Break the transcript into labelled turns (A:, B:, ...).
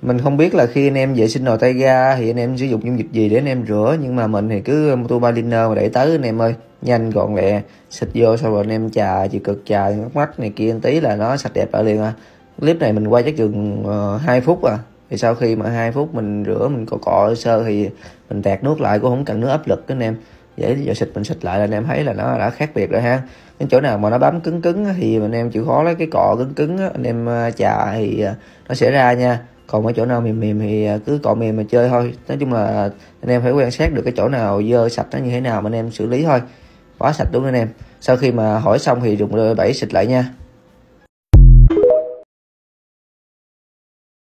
A: Mình không biết là khi anh em vệ sinh nồi tay ga thì anh em sử dụng dung dịch gì để anh em rửa, nhưng mà mình thì cứ Motoba Cleaner mà đẩy tới anh em ơi, nhanh gọn lẹ, xịt vô sau rồi anh em chà chỉ cực chà ngắt mắt này kia một tí là nó sạch đẹp lại liền à. Clip này mình quay chắc chừng 2 phút à, thì sau khi mà 2 phút mình rửa mình cọ cọ sơ thì mình tạt nước lại, cũng không cần nước áp lực anh em, dễ giờ xịt mình xịt lại là anh em thấy là nó đã khác biệt rồi ha. Cái chỗ nào mà nó bám cứng cứng thì anh em chịu khó lấy cái cọ cứng cứng anh em chà thì nó sẽ ra nha. Còn cái chỗ nào mềm mềm thì cứ cọ mềm mà chơi thôi. Nói chung là anh em phải quan sát được cái chỗ nào dơ sạch nó như thế nào mà anh em xử lý thôi. Quá sạch đúng anh em. Sau khi mà hỏi xong thì dùng bẫy xịt lại nha.